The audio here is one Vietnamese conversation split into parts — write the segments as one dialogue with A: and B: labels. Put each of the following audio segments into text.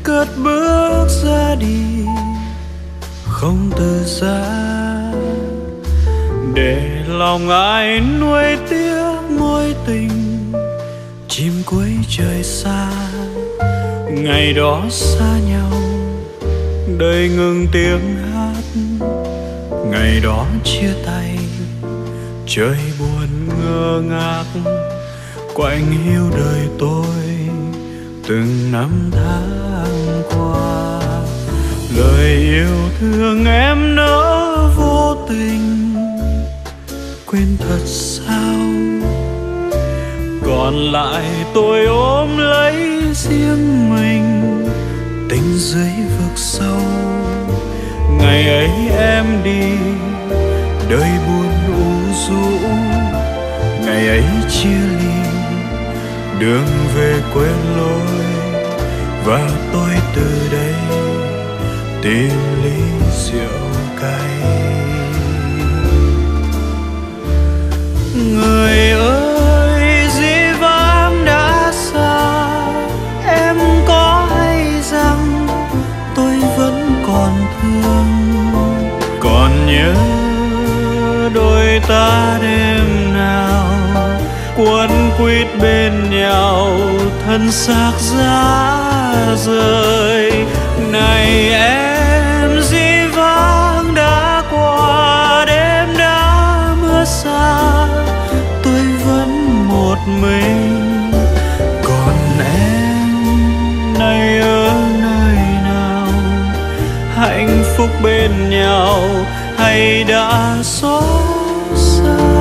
A: cất bước ra đi không từ giá, để lòng ai nuối tiếc mối tình chim cuối trời xa. Ngày đó xa nhau đời ngừng tiếng hát, ngày đó chia tay trời buồn ngơ ngác. Quạnh hiu đời tôi từng năm tháng qua, lời yêu thương em nỡ vô tình quên thật sao. Còn lại tôi ôm lấy riêng mình tình dưới vực sâu. Ngày ấy em đi đời buồn u rũ, ngày ấy chia ly đường về quên lối. Và tôi từ đây tìm ly rượu cay. Người ơi dĩ vãng đã xa, em có hay rằng tôi vẫn còn thương. Còn nhớ đôi ta đêm nào quấn quýt bên nhau, thân xác giá rời. Này em dĩ vãng đã qua, đêm đã mưa xa, tôi vẫn một mình. Còn em nay ở nơi nào, hạnh phúc bên nhau hay đã xót xa?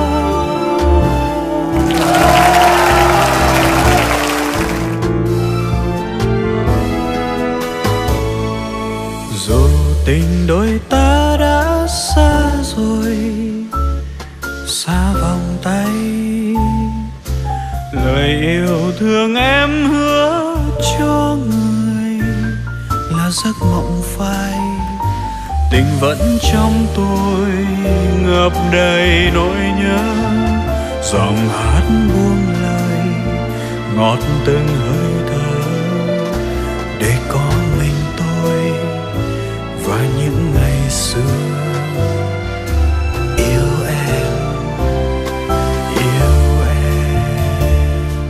A: Dù tình đôi ta đã xa rồi, xa vòng tay, lời yêu thương em hứa cho người là giấc mộng phai. Tình vẫn trong tôi ngập đầy nỗi nhớ, giọng hát buông lời ngọt từng hơi thở. Để có mình tôi và những ngày xưa. Yêu em, yêu em.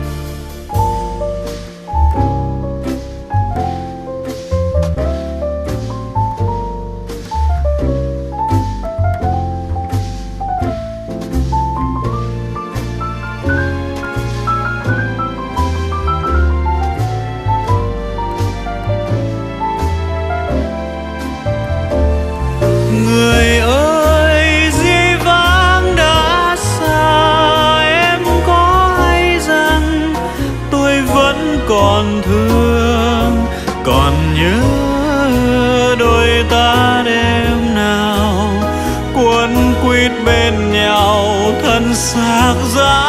A: Người ơi dĩ vãng đã xa, em có hay rằng tôi vẫn còn thương. Còn nhớ đôi ta đêm nào quấn quýt bên nhau, thân xác giá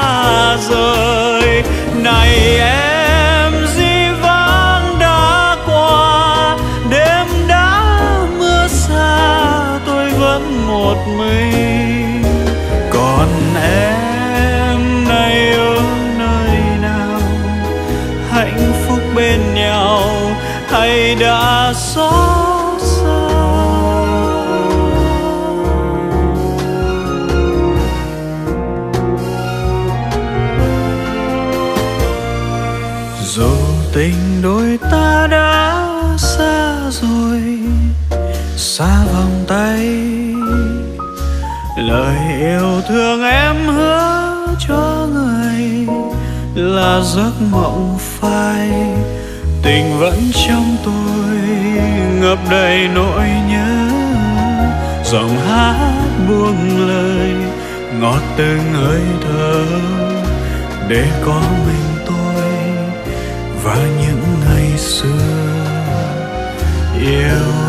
A: rời. Này em dĩ vãng đã qua, đêm đã mưa xa, tôi vẫn một mình. Còn em nay ở nơi nào, hạnh phúc bên nhau hay đã xót xa? Dù tình đôi ta đã xa rồi, xa vòng tay, lời yêu thương em hứa cho người là giấc mộng phai. Tình vẫn trong tôi ngập đầy nỗi nhớ, giọng hát buông lời ngọt từng hơi thở. Để có mình tôi và những ngày xưa yêu